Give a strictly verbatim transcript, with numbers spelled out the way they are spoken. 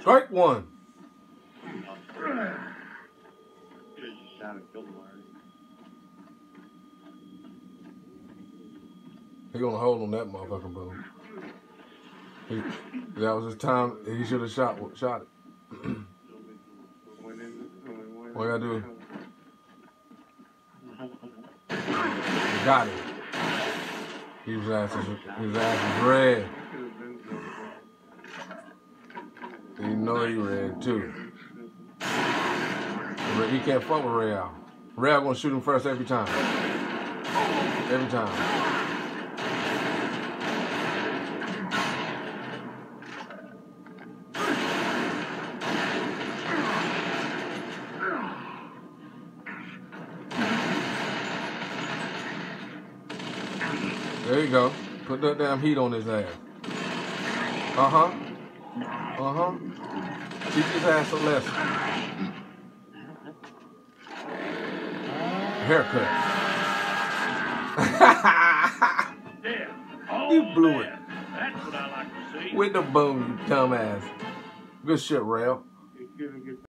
Strike one. He gonna hold on that motherfucking boom. He, that was his time. He should have shot shot it. What you gotta do? He got it. He was asking, his ass is red. You know he red too. He can't fuck with R three yal. R three yal gonna shoot him first every time. Every time. There you go. Put that damn heat on his ass. Uh-huh. Uh-huh. Teach his ass a lesson. Haircut. You blew it. That's what I like to see. With the boom, you dumbass. Good shit, R three yal.